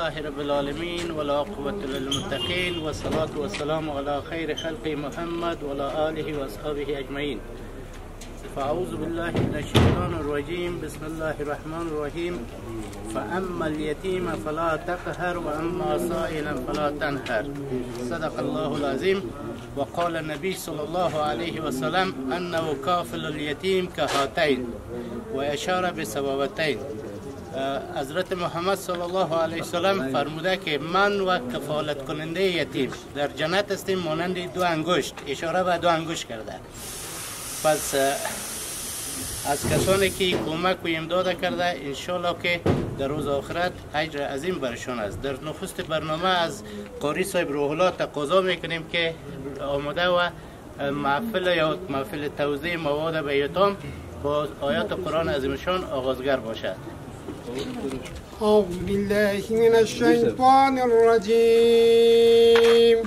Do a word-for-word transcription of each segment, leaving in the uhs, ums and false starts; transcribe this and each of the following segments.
لله رب العالمين والعاقبة للمتقين والصلاة والسلام على خير خلق محمد وعلى آله وأصحابه أجمعين. فأعوذ بالله من الشيطان الرجيم. بسم الله الرحمن الرحيم. فأما اليتيم فلا تقهر وأما سائلا فلا تنهر. صدق الله العظيم. وقال النبي صلى الله عليه وسلم أنه كافل اليتيم كهاتين وأشار بسبابتين. حضرت محمد صلی الله علیه وسلم فرموده که من و کفالت کننده یتیم در جنت هستیم مانند دو انگشت، اشاره به دو انگشت کرده. پس از کسانی که کمک و امداد کرده انشالله که در روز آخرت اجر عظیم برشان است. در نخست برنامه از قاری صاحب روح الله تقاضا میکنیم که آماده و محفل یا محفل توزیع مواد به یتام با آیات قرآن عظیمشان آغازگر باشد. أعوذ بالله من الشيطان الرجيم.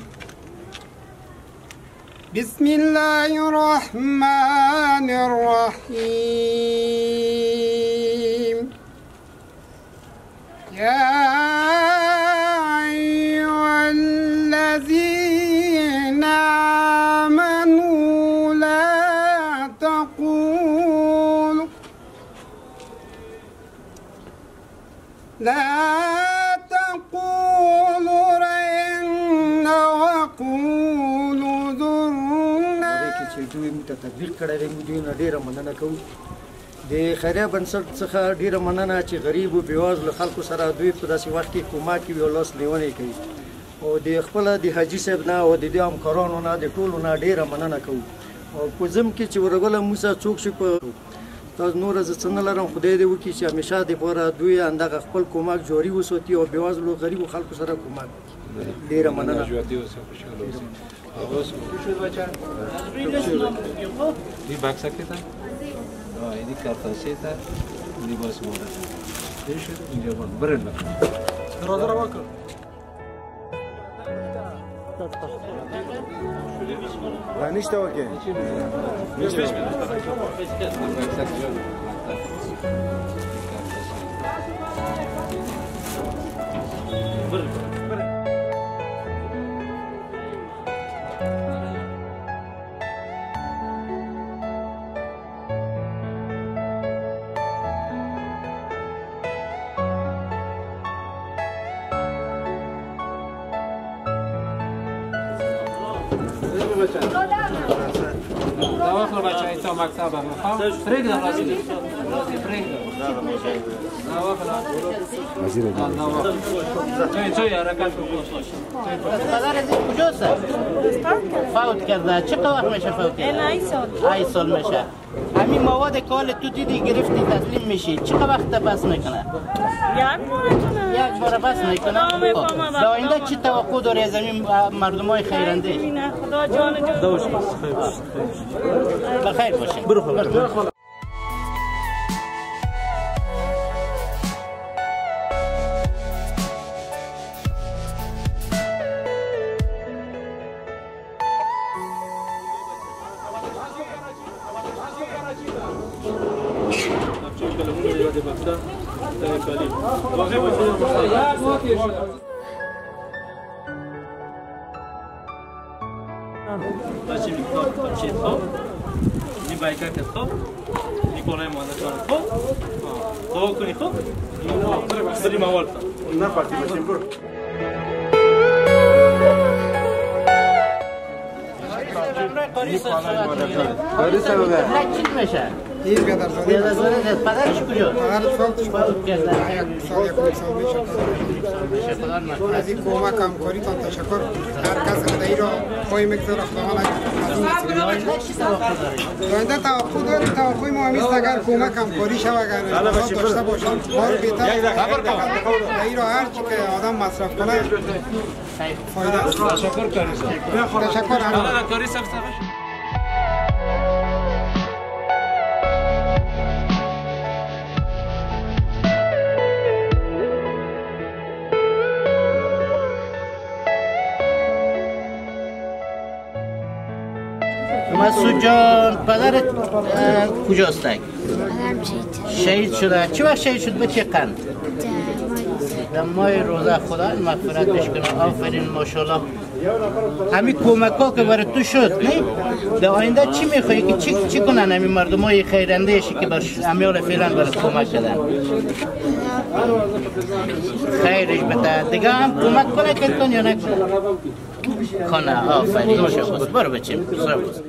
بسم الله الرحمن الرحيم. يا أيها الذين آمنوا لا تقولوا لا تقولوا رأينا وقولوا ذرنا. چې دوی موږ ته تطبیق کړی دی، موږ دوی نه ډېره مننه کوو. د خیریه بنسټ څخه ډېره مننه چې غریب و بېوزلو خلکو سره دوی په داسې وخت کې کومک کوي او لاس نیونې کوي. او د خپله د حاجي صاحب نه او د دې همکارانو نه د ټولو نه ډېره مننه کوو. او په ځم کې چې ورغله موسی څوک شي په تاسو نور زه څه نه لرم، خدای دې وکړي چې همیشه دپاره دوی همدغه خپل کومک جاري وساتي او بېوزلو غریبو خلکو سره کومک وکړي. ډېره مننه. دی بکسه که تا؟ آه اینی کارتاسه تا لیباس مورد دیشه اینجا بان برن بکن درازه را بکن نیشته وکه نیشته دواخل بچه ایتا مکتب هم میخوام فرق دم راستی راستی فرق دم دواخل دواخل چای چای حرکت کن. پدر از این کجاست؟ فوت کرده. چه وقت میشه فوت کرده؟ ای سال ای سال میشه. همین مواد که حال تو دیدی گرفتی تسلیم میشی چه وقت بس میکنه؟ یک بار کنه یک بار بس میکنه. در آینده چی توقع داری از این مردم های خیرنده؟ خدا جان جان بخیر باشین. برو خدا. بچه میکار بچه خواب نی بایکر کت خواب نی کنه مادرشان خواب دعا کنی خواب بریم اول تا نه پارتی باشیم. برو قاری صاحب قاری صاحب چی میشه؟ این بیادر زاده بیادر زاده پدرش کجا؟ پدرت فوت شد. فوت کرده. سال یک سال میشه. خدا نکنه. از این کمک همکاریتان تشکر. هر کس که این را پای میگذاره خدا از این نصیب. آینده چی توقع داری؟ آینده توقع داریم. توقع ما همیست اگر کمک همکاری شود اگر امکانات داشته باشند ما رو بهتر این را هر چی که آدم مصرف کنه فایده است. تشکر کاری صاحب. تشکر همه. کاری صاحب صاحب. مسعود جان پدرت کجاست؟ پدرم شهید شهید شده. چه وقت شهید شد؟ به چه قند؟ در ماه روزه خدا مغفرتش کنه. آفرین ماشاءالله. همین کمک ها که برای تو شد نه؟ در آینده چی میخوایی که چی چی کنن همین مردم های خیرندهشی که بر امیال فعلا برای کمک کردن؟ خیرش بده دیگه هم کمک کنه که کن یا نکنه؟ کنه. آفرین ماشاءالله. برو بچیم سر بس.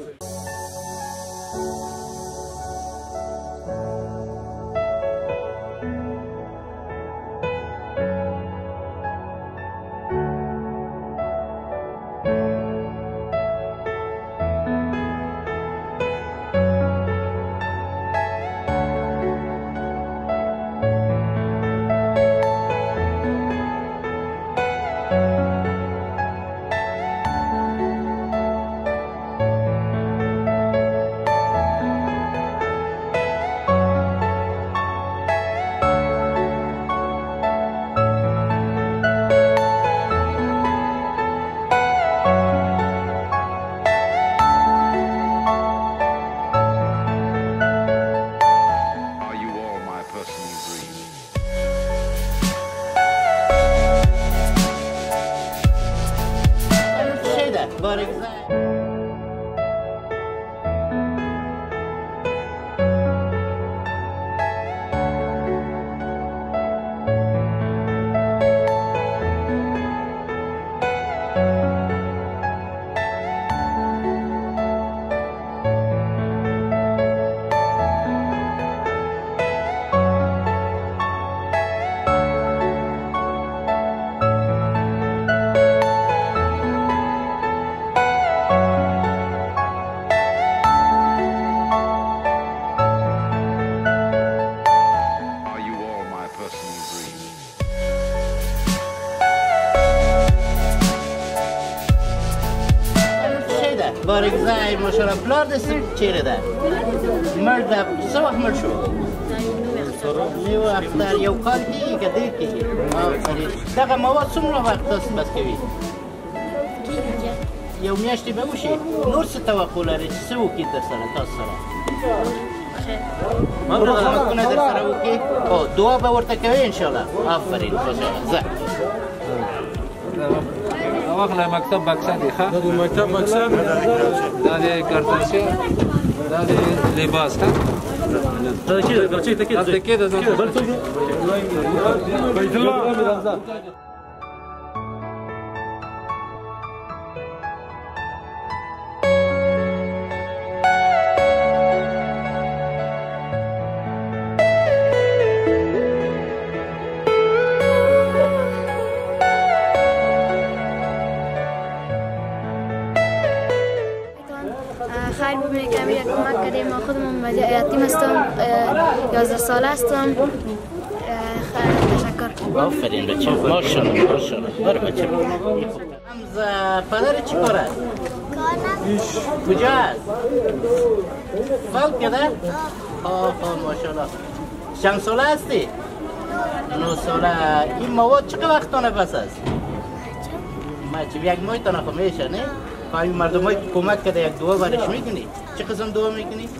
بارگزای ماشاءالله بلار دست چیره ده مرد سه وقت مرد شد نیو اختر یو کال دیگه که دیر کشید دقیقه مواد سمرا وقت دست بس کوی یو میاشتی بوشی نور سه توقع لاره چه سه وکید در سره تا سره من رو خواهد کنه در سره وکی دعا باورتا کوی انشاءالله. آفرین خوشا واخله مکتب بکسه دی ښه دا د مکتب بکسه دا د کارتنسیا دا د لباس ښه دا کې دا چې تکي دا کې دا بل څه بیت الله خیر ببینید که امیر کمک کردیم. ما خودمون یتیم هستم، یازده ساله هستم. تشکر. آفرین بچه ماشاءالله ماشاءالله. برو بچه حمزه پدر چی کاره؟ کار کجا است؟ فالک کرده؟ آه آه ماشاءالله. چند ساله هستی؟ نه ساله. این مواد چقدر وقتانه پس است؟ ما چه یک ماه تانه خو میشه نه؟ خواهی مردم های کمک کرده یک دعا برش میکنی؟ چه قسم دعا میکنی؟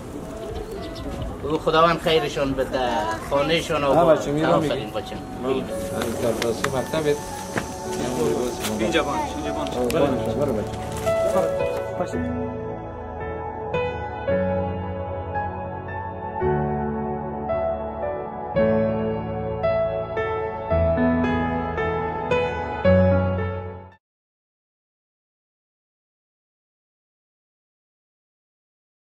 بگو خداوند خیرشون بده، خانهشون رو آفرین بچم. اینجا بانش، اینجا بانش.